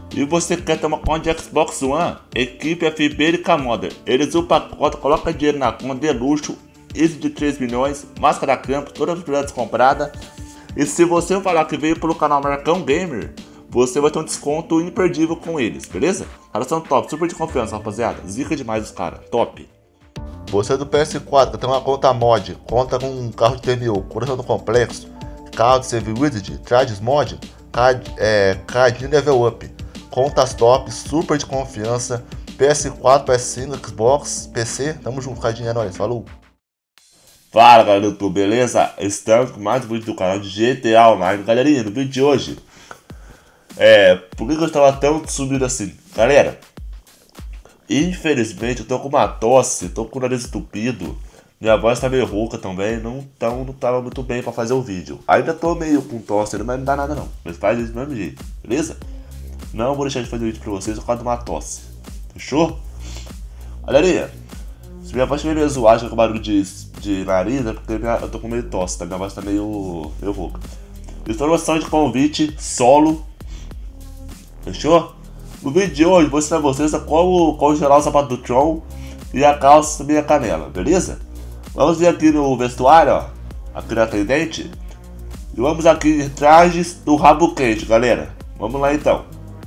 E você quer ter uma conta de Xbox One, equipe FB e Modder. Eles o pacote, coloca dinheiro na conta de luxo, esse de 3 milhões, máscara campo, todas as propriedades compradas. E se você falar que veio pelo canal Marcão Gamer, você vai ter um desconto imperdível com eles, beleza? Caras são top, super de confiança, rapaziada. Zica demais os caras, top. Você é do PS4 que tem uma conta mod, conta com um carro de TMO, coração do complexo, carro de Save Wizard, trajes mod, cardinho level up, contas top, super de confiança, PS4, PS5, Xbox, PC, tamo junto, cardinho é nóis, falou! Fala galera do YouTube, beleza? Estamos com mais um vídeo do canal de GTA Online. Galerinha, no vídeo de hoje, por que eu estava tão subido assim? Galera, infelizmente eu tô com uma tosse, tô com o nariz entupido, minha voz tá meio rouca também, não tava muito bem pra fazer o vídeo. Ainda tô meio com tosse, mas não dá nada não, mas faz isso do mesmo jeito, beleza? Não vou deixar de fazer o vídeo pra vocês por causa de uma tosse, fechou? Galerinha, se minha voz estiver meio zoada com barulho de nariz, é porque eu tô com meio tosse, tá? Minha voz tá meio rouca. Informação de convite solo, fechou? No vídeo de hoje vou ensinar vocês como gerar o sapato do Tron e a calça também a canela, beleza? Vamos vir aqui no vestuário, ó, aqui na atendente, e vamos aqui em trajes do rabo quente, galera. Vamos lá então.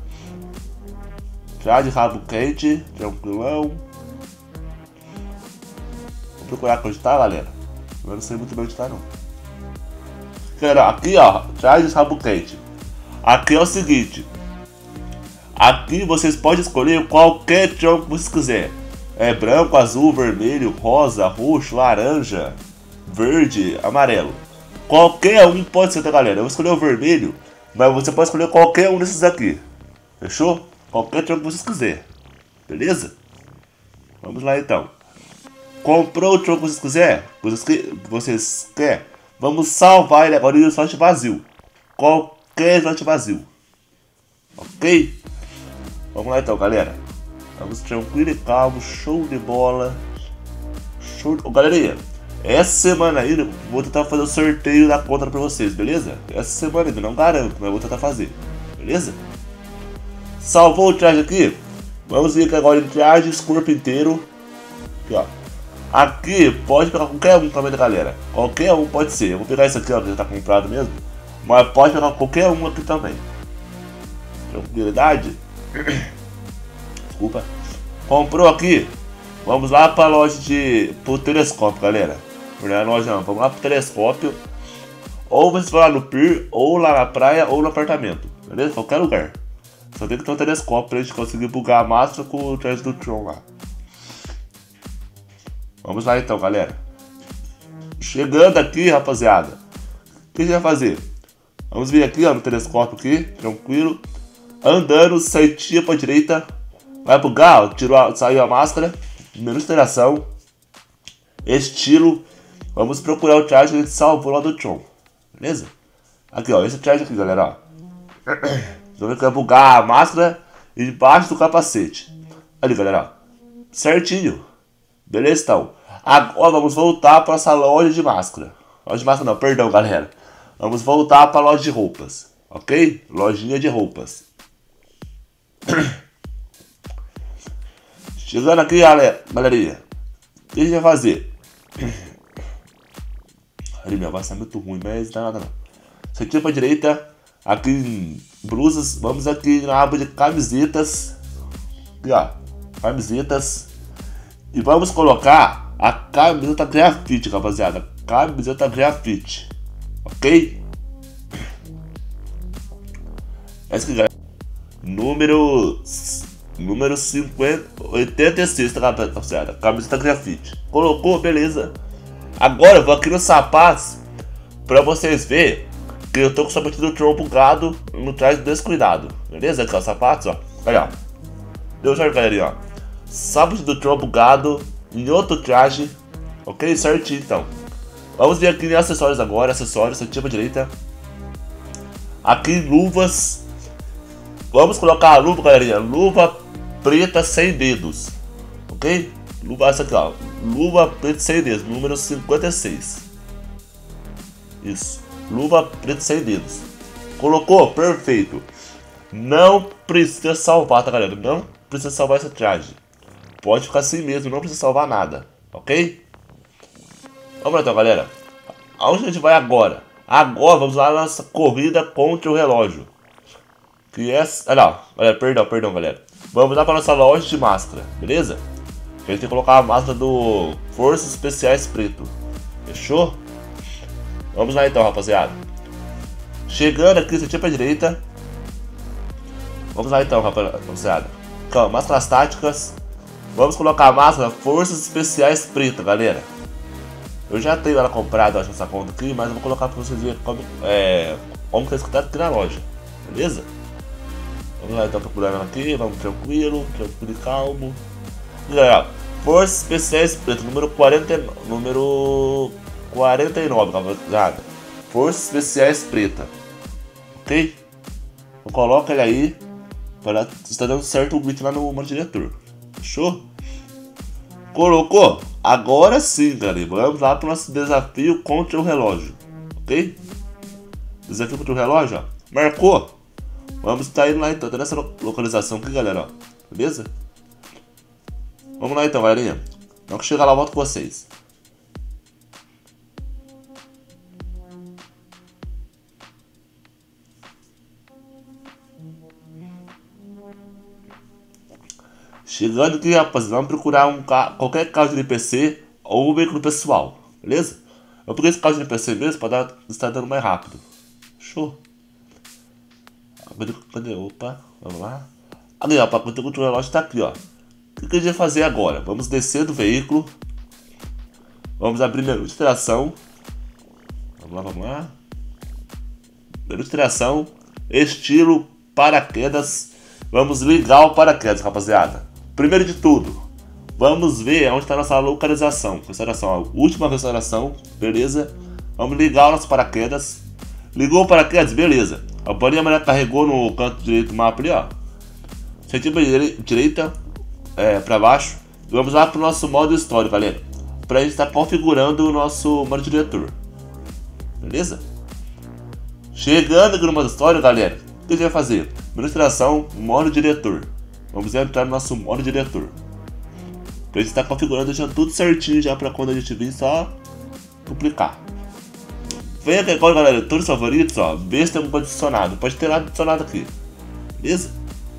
Traje rabo quente, tranquilão. Vou procurar onde tá, galera. Eu não sei muito bem onde tá não. Aqui ó, traje rabo quente. Aqui é o seguinte. Aqui vocês podem escolher qualquer Tron que vocês quiserem. É branco, azul, vermelho, rosa, roxo, laranja, verde, amarelo. Qualquer um pode ser, tá galera? Eu vou escolher o vermelho, mas você pode escolher qualquer um desses aqui. Fechou? Qualquer Tron que vocês quiserem. Beleza? Vamos lá então. Comprou o Tron que vocês querem? Vamos salvar ele agora em um slot vazio. Qualquer slot vazio. Ok? Vamos lá então, galera. Vamos tranquilo e calmo, show de bola. Galerinha, essa semana ainda vou tentar fazer o sorteio da conta pra vocês, beleza? Essa semana ainda, não garanto, mas vou tentar fazer, beleza? Salvou o traje aqui. Vamos vir aqui agora em trajes, corpo inteiro. Aqui, ó. Aqui pode pegar qualquer um também, galera. Qualquer um pode ser. Eu vou pegar esse aqui, ó, que já tá comprado mesmo. Mas pode pegar qualquer um aqui também. Tranquilidade. Desculpa. Comprou aqui. Vamos lá pra loja pro telescópio, galera. Não é loja não. Vamos lá pro telescópio. Ou você vai lá no pier, ou lá na praia, ou no apartamento. Beleza? Qualquer lugar. Só tem que ter um telescópio pra gente conseguir bugar a máscara com o traje do Tron lá. Vamos lá então, galera. Chegando aqui, rapaziada. O que a gente vai fazer? Vamos vir aqui, ó, no telescópio aqui, tranquilo. Andando certinho pra direita. Vai bugar, ó, saiu a máscara. Menu de interação. Estilo. Vamos procurar o traje que a gente salvou lá do Tron. Beleza? Aqui, ó, esse traje aqui, galera, ó. Então vai bugar a máscara embaixo do capacete. Ali, galera, ó. Certinho. Beleza, então. Agora vamos voltar para essa loja de máscara. Loja de máscara não, perdão, galera. Vamos voltar para a loja de roupas. Ok? Lojinha de roupas. Chegando aqui, galerinha. O que a gente vai fazer? Ali, minha voz tá muito ruim, mas não dá nada não. Certinho para a direita. Aqui em blusas. Vamos aqui na aba de camisetas. Aqui, ó. Camisetas. E vamos colocar a camiseta grafite, rapaziada. Camiseta grafite. Ok? Essa aqui, galera. Número 86, tá, rapaziada? Camiseta grafite. Colocou, beleza. Agora eu vou aqui nos sapatos pra vocês verem que eu tô com o sapato do Tron bugado no traje descuidado. Beleza? Aqui, ó, sapatos, ó. Aí, ó. Deu certo, galerinha, ó. Sapato do Tron bugado em outro traje. Ok? Certinho, então. Vamos vir aqui em acessórios agora. Acessórios, certinho pra direita. Aqui em luvas. Vamos colocar a luva, galerinha. Luva preta sem dedos. Ok? Luva essa aqui, ó. Luva preta sem dedos. Número 56. Isso. Luva preta sem dedos. Colocou? Perfeito. Não precisa salvar, tá, galera? Não precisa salvar essa traje. Pode ficar assim mesmo, não precisa salvar nada, ok? Vamos lá então, galera. Aonde a gente vai agora? Agora vamos lá na nossa corrida contra o relógio. Que é... Ah, não. Galera, perdão, galera. Vamos lá para nossa loja de máscara, beleza? A gente tem que colocar a máscara do Forças Especiais Preto. Fechou? Vamos lá então, rapaziada. Chegando aqui, você tira pra direita. Vamos lá então, rapaziada. Então, máscaras táticas. Vamos colocar a máscara Forças Especiais Preta, galera. Eu já tenho ela comprada, acho, essa conta aqui, mas eu vou colocar pra vocês verem como tá escutado aqui na loja. Beleza? Vamos lá então procurando ela aqui, vamos tranquilo e calmo. E galera, Forças Especiais Preta, número 49, rapaziada. Forças Especiais Preta. Ok? Eu coloco ele aí. Para estar dando certo o glitch lá no modo diretor. Fechou? Colocou? Agora sim, galera. Vamos lá para o nosso desafio contra o relógio. Ok? Desafio contra o relógio, ó. Marcou? Vamos estar indo lá então. Tá nessa localização aqui, galera, ó. Beleza? Vamos lá então, galerinha. Na hora que chegar lá, eu volto com vocês. Chegando aqui, rapaziada, vamos procurar qualquer carro de NPC ou um veículo pessoal, beleza? Eu peguei esse carro de NPC mesmo para estar dando mais rápido. Show. Cadê? Opa, vamos lá. Ali, ó, para o relógio tá aqui, ó. O que a gente vai fazer agora? Vamos descer do veículo. Vamos abrir menu de interação. Vamos lá. Menu de interação. Estilo paraquedas. Vamos ligar o paraquedas, rapaziada. Primeiro de tudo, vamos ver onde está a nossa localização. Restauração, a última restauração, beleza? Vamos ligar o nosso paraquedas. Ligou o paraquedas, beleza. A bolinha amarela carregou no canto direito do mapa ali, ó. Centímetro direita, para baixo. Vamos lá para o nosso modo história, galera. Para a gente estar configurando o nosso modo diretor. Beleza? Chegando aqui no modo história, galera, o que a gente vai fazer? Administração, modo diretor. Vamos entrar no nosso modo diretor. Pra gente estar configurando, deixando tudo certinho já pra quando a gente vir, só duplicar. Vem aqui agora, galera, todos os favoritos, ó. Vê se tem algum adicionado. Pode ter nada adicionado aqui. Beleza?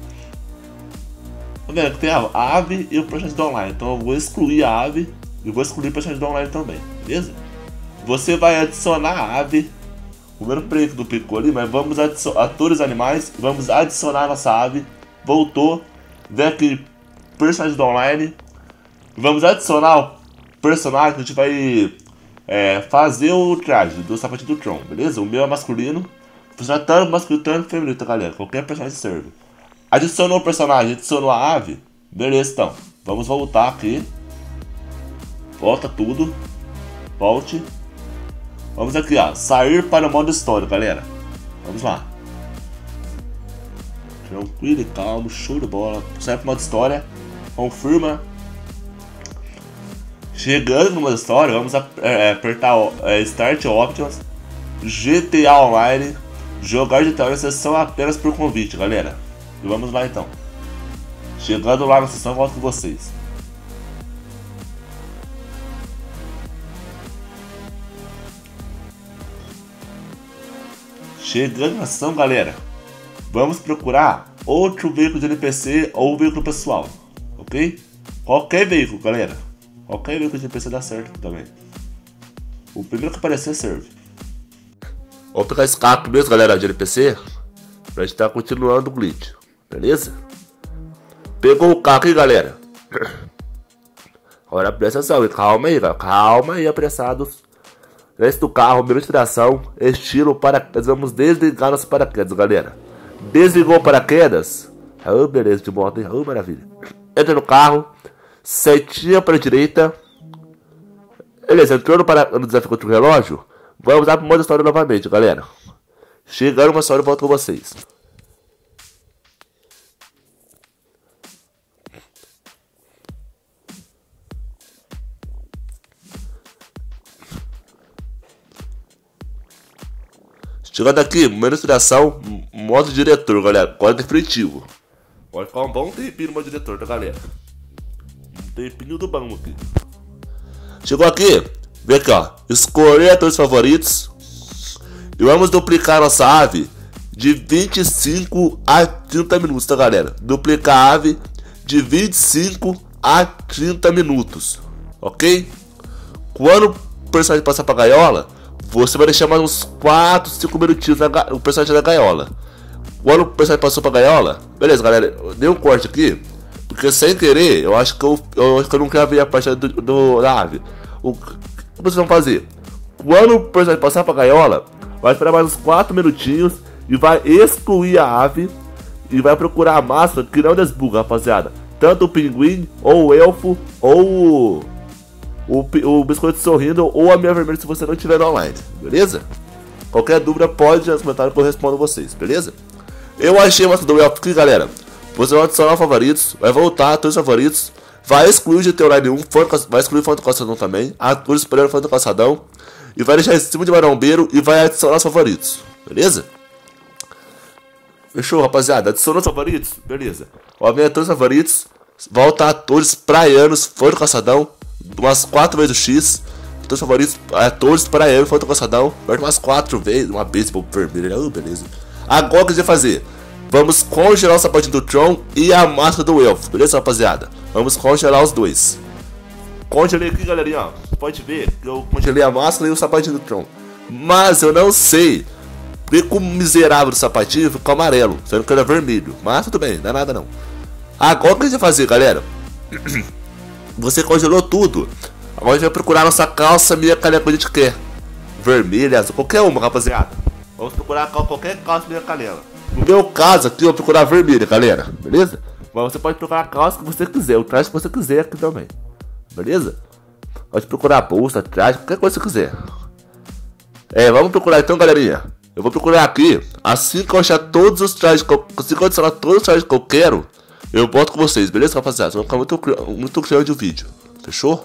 Tá vendo que tem a ave e o personagem do online. Então eu vou excluir a ave e vou excluir o personagem do online também. Beleza? Você vai adicionar a ave. O meu preto duplicou ali, mas vamos adicionar todos os animais. Vamos adicionar a nossa ave. Voltou. Vem aqui, personagem do online. Vamos adicionar o personagem que a gente vai fazer o traje do sapatinho do Tron, beleza? O meu é masculino. Funciona tanto masculino quanto feminino, tá, galera? Qualquer personagem serve. Adicionou o personagem, adicionou a ave. Beleza, então. Vamos voltar aqui. Volta tudo. Volte. Vamos aqui, ó. Sair para o modo história, galera. Vamos lá. Tranquilo e calmo, show de bola. Sai para o modo história. Confirma. Chegando no modo história, vamos apertar Start Options. GTA Online. Jogar GTA na sessão apenas por convite, galera. E vamos lá então. Chegando lá na sessão, eu volto com vocês. Chegando na sessão, galera, vamos procurar outro veículo de NPC ou veículo pessoal, ok? Qualquer veículo, galera. Qualquer veículo de NPC dá certo também. O primeiro que aparecer serve. Vamos pegar esse carro mesmo, galera, de NPC, pra gente estar continuando o glitch, beleza? Pegou o carro aqui, galera. Agora presta atenção, calma aí, galera. Calma aí, apressados. Nesse do carro, menu de tração, estilo paraquedas. Vamos desligar nosso paraquedas, galera. Desligou o paraquedas. Ah, beleza, de moto, hein? Ah, maravilha. Entra no carro, setinha para a direita. Beleza, entrou no desafio contra o relógio. Vamos lá pro modo história novamente, galera. Chegando uma história, eu volto com vocês. Chegando aqui, menu de tração, modo diretor, galera. Agora é definitivo. Pode ficar um bom tempinho no modo diretor, tá, galera? Um tempinho do bom aqui. Chegou aqui. Vem aqui, ó. Escolher atores favoritos. E vamos duplicar nossa ave de 25 a 30 minutos, tá, galera? Duplicar a ave de 25 a 30 minutos. Ok? Quando o personagem passar pra gaiola, você vai deixar mais uns 4, 5 minutinhos o personagem da gaiola. Quando o personagem passou pra gaiola, beleza, galera, eu dei um corte aqui, porque sem querer, eu acho que eu não gravei a parte da ave. O que vocês vão fazer? Quando o personagem passar pra gaiola, vai esperar mais uns 4 minutinhos e vai excluir a ave e vai procurar a máscara que não desbuga, rapaziada. Tanto o pinguim, ou o elfo, ou o biscoito sorrindo, ou a minha vermelha se você não estiver online, beleza? Qualquer dúvida pode nos comentários que eu respondo vocês, beleza? Eu achei a máscara do elfo aqui, galera. Você vai adicionar favoritos, vai voltar a todos os favoritos, vai excluir o GT Online 1, vai excluir o Fã do Caçadão também, atores superior Fã do Caçadão, e vai deixar em cima de marombeiro e vai adicionar os favoritos, beleza? Fechou, rapaziada? Adicionou os favoritos? Beleza. Ó, vem atores favoritos, volta atores praianos Fã do Caçadão, umas 4 vezes o X. Atores favoritos, atores praianos Fã do Caçadão, umas 4 vezes, uma beisebol vermelha, beleza. Agora o que a gente vai fazer? Vamos congelar o sapatinho do Tron e a máscara do elfo, beleza, rapaziada? Vamos congelar os dois. Congelei aqui, galerinha, ó. Você pode ver que eu congelei a máscara e o sapatinho do Tron. Mas eu não sei porque com o miserável do sapatinho ficou amarelo, sendo que ele é vermelho. Mas tudo bem, não dá nada não. Agora o que a gente vai fazer, galera? Você congelou tudo. Agora a gente vai procurar nossa calça meia canela que a gente quer. Vermelha, azul, qualquer uma, rapaziada. Vamos procurar qualquer calça meia canela. No meu caso aqui, eu vou procurar vermelha, galera. Beleza? Mas você pode procurar a calça que você quiser, o traje que você quiser aqui também. Beleza? Pode procurar a bolsa, traje, qualquer coisa que você quiser. Vamos procurar então, galerinha. Eu vou procurar aqui. Assim que eu achar todos os trajes que eu consigo adicionar todos os trajes que eu quero, eu volto com vocês, beleza, rapaziada? Vai ficar muito grande o vídeo. Fechou?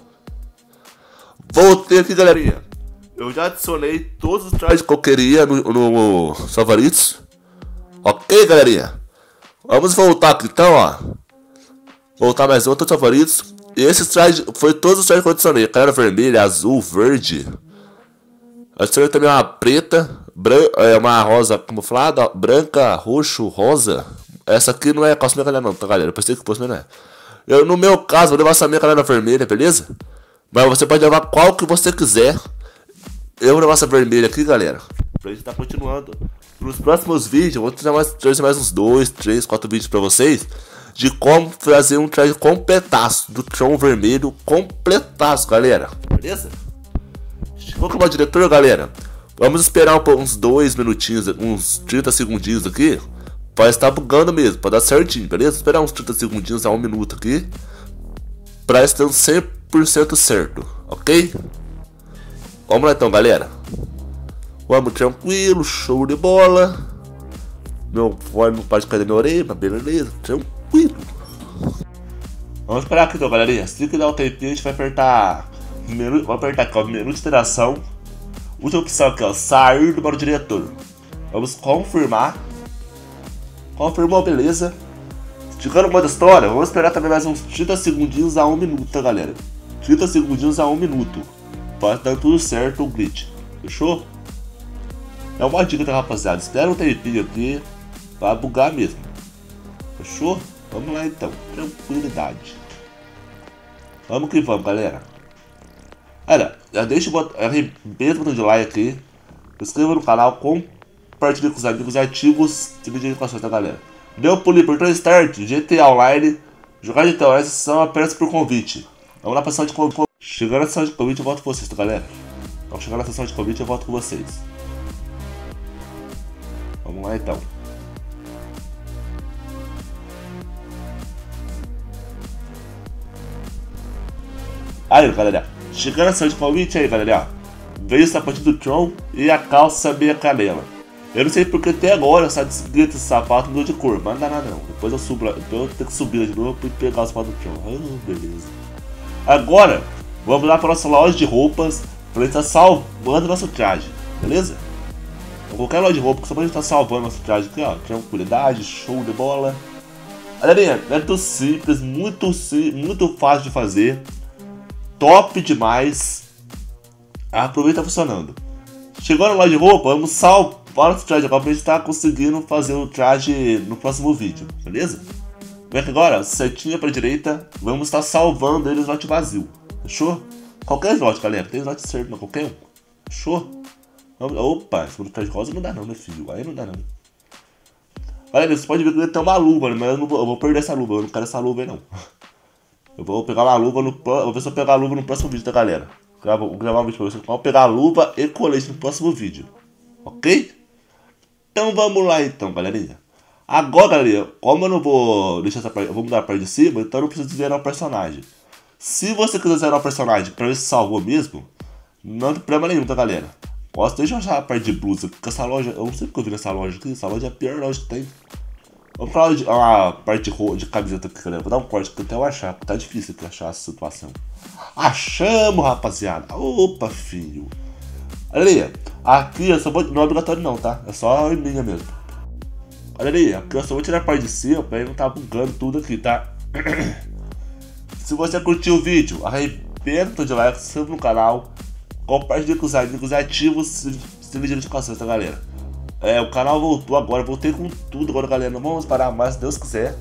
Voltei aqui, galerinha. Eu já adicionei todos os trajes que eu queria no favoritos. Ok, galerinha? Vamos voltar aqui então, ó. Voltar mais um, todos os favoritos. E esses trajes, foi todos os trajes que eu adicionei. Canela vermelha, azul, verde. Adicionei também uma preta, uma rosa camuflada, branca, roxo, rosa. Essa aqui não é a calça minha galera não, tá, galera? Eu pensei que fosse, mas não é. No meu caso, vou levar essa minha canela vermelha, beleza? Mas você pode levar qual que você quiser. Eu vou levar essa vermelha aqui, galera. Pra gente tá continuando. Nos próximos vídeos, eu vou trazer mais uns 2, 3, 4 vídeos pra vocês. De como fazer um traje completaço. Do Tron vermelho completaço, galera. Beleza? Vou colocar o diretor, galera. Vamos esperar uns 2 minutinhos, uns 30 segundinhos aqui. Vai estar bugando mesmo, pra dar certinho, beleza? Esperar uns 30 segundinhos a 1 minuto aqui. Pra estar 100% certo, ok? Vamos lá então, galera. Vamos tranquilo, show de bola. Meu fone não pode cair da minha orelha, mas beleza, tranquilo. Vamos esperar aqui então, galerinha. Assim que dá um tempinho, a gente vai apertar menu, vou apertar aqui, ó, menu de interação. Última opção aqui, ó, sair do modo diretor. Vamos confirmar. Confirmou, beleza. Chegando no modo história, vamos esperar também mais uns 30 segundinhos a 1 minuto, tá, galera? 30 segundinhos a 1 minuto. Pode dar tudo certo o glitch. Fechou? É uma dica, tá, rapaziada? Espera um tempinho aqui pra bugar mesmo. Fechou? Vamos lá então. Tranquilidade. Vamos que vamos, galera. Olha, já deixa o botão de like aqui. Se inscreva no canal, compartilhe com os amigos e ative o sininho de notificações, tá, galera? Deu pulo por Start, GTA Online. Jogar GTA Online são apenas por convite. Vamos lá pra sessão de convite. Chegando na sessão de convite, eu volto com vocês, tá, galera? Então, chegando na sessão de convite, eu volto com vocês. Vamos lá então. Aí, galera. Chegando na sessão de convite aí, galera. Veio o sapatinho do Tron e a calça meia canela. Eu não sei porque até agora essa desgrita desse sapato mudou de cor, mas não dá nada não. Depois eu subo, depois eu tenho que subir de novo e pegar o sapato do Tron. Beleza. Agora, vamos lá para nossa loja de roupas para estar salvando nosso traje, beleza? qualquer loja de roupa que só pode estar salvando nosso traje aqui, ó. Tranquilidade, show de bola. Galerinha, é muito simples, muito fácil de fazer. Top demais. Aproveita, tá funcionando. Chegou na loja de roupa, vamos salvar nosso traje agora pra gente estar conseguindo fazer o traje no próximo vídeo, beleza? Vem aqui agora, setinha pra direita, vamos estar salvando ele no slot vazio, fechou? Qualquer slot, galera, tem slot certo, não, qualquer um, fechou? Opa, esse traje rosa não dá não, né, filho? Aí não dá não. Galera, você pode ver que ele tem uma luva, mas eu vou perder essa luva, eu não quero essa luva aí não. Eu vou pegar uma luva vou ver se eu pegar a luva no próximo vídeo, tá, galera? Vou gravar um vídeo pra vocês, vou pegar a luva e colete no próximo vídeo, ok? Então vamos lá então, galerinha. Agora, galerinha, como eu não vou deixar essa parte, eu vou mudar a parte de cima, então eu não preciso zerar o personagem. Se você quiser zerar o personagem pra ver se salvou mesmo, não tem problema nenhum, tá, galera? Deixa eu achar a parte de blusa, porque essa loja, eu não sei porque eu vi nessa loja aqui, essa loja é a pior loja que tem. Vamos pra uma parte de camiseta aqui, galera. Vou dar um corte aqui até eu achar, porque tá difícil aqui achar essa situação. Achamos, rapaziada. Opa, filho. Galerinha, aqui eu só vou, não é obrigatório não, tá? É só em linha mesmo. Galerinha, aqui eu só vou tirar a parte de cima pra ele não tá bugando tudo aqui, tá? Se você curtiu o vídeo, arrebenta de like, se inscreva no canal, compartilhe com os amigos, ativa o sininho de notificações, tá, galera? O canal voltou agora, voltei com tudo agora, galera. Não vamos parar mais, se Deus quiser.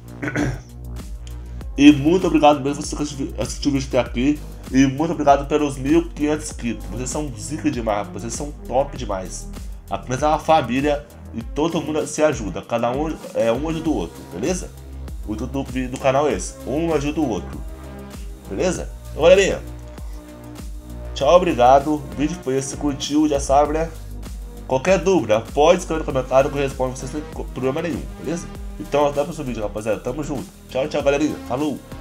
E muito obrigado mesmo por você assistir o vídeo até aqui. E muito obrigado pelos 1.500 inscritos. Vocês são zica demais, vocês são top demais. Apenas é uma família e todo mundo se ajuda. Cada um ajuda o outro, beleza? O intuito do canal é esse: um ajuda o outro, beleza? Então, galerinha, tchau, obrigado. O vídeo foi esse, se curtiu, já sabe, né? Qualquer dúvida, pode escrever no comentário que eu respondo vocês sem problema nenhum, beleza? Então até o próximo vídeo, rapaziada. Tamo junto. Tchau, tchau, galerinha. Falou!